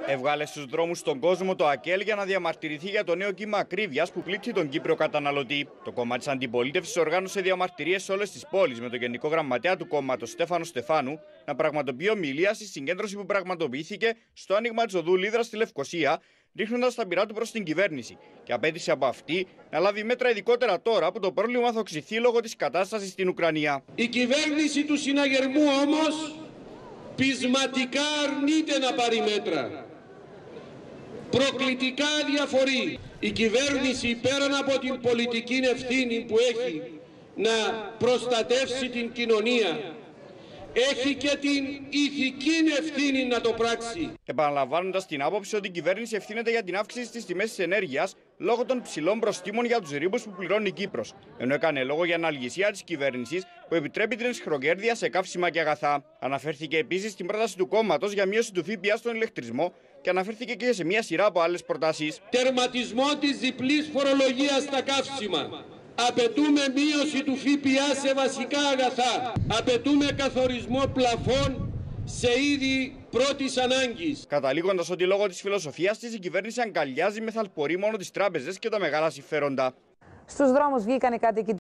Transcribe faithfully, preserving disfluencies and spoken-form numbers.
Έβγαλε στους δρόμους τον κόσμο το ΑΚΕΛ για να διαμαρτυρηθεί για το νέο κύμα ακρίβειας που πλήττει τον Κύπριο καταναλωτή. Το κόμμα της αντιπολίτευσης οργάνωσε διαμαρτυρίες σε όλες τις πόλεις με τον Γενικό Γραμματέα του κόμματος Στέφανο Στεφάνου να πραγματοποιεί ομιλία στη συγκέντρωση που πραγματοποιήθηκε στο άνοιγμα της οδού Λίδρας στη Λευκοσία, ρίχνοντας τα πυρά του προς την κυβέρνηση και απέτησε από αυτή να λάβει μέτρα ειδικότερα τώρα που το πρόβλημα θα οξυθεί λόγω της κατάστασης στην Ουκρανία. Η κυβέρνηση του συναγερμού όμως πεισματικά αρνείται να πάρει μέτρα. Προκλητικά διαφορεί. Η κυβέρνηση πέραν από την πολιτική ευθύνη που έχει να προστατεύσει την κοινωνία, έχει και την ηθική ευθύνη να το πράξει. Επαναλαμβάνοντας την άποψη ότι η κυβέρνηση ευθύνεται για την αύξηση στις τιμές της ενέργειας λόγω των ψηλών προστίμων για τους ρήμπους που πληρώνει η Κύπρος, ενώ έκανε λόγο για αναλγησία της κυβέρνησης που επιτρέπει την εσχροκέρδεια σε καύσιμα και αγαθά. Αναφέρθηκε επίσης στην πρόταση του κόμματος για μείωση του ΦΠΑ στον ηλεκτρισμό και αναφέρθηκε και σε μια σειρά από άλλες προτάσεις. Τερματισμό της διπλής φορολογίας στα καύσιμα. Απαιτούμε μείωση του ΦΠΑ σε βασικά αγαθά. Απαιτούμε καθορισμό πλαφών σε είδη πρώτης ανάγκης. Καταλήγοντας ότι λόγω της φιλοσοφίας της η κυβέρνηση αγκαλιάζει με θαλπορεί μόνο τις τράπεζες και τα μεγάλα συμφέροντα. Στους δρόμους βγήκαν οι κάτοικοι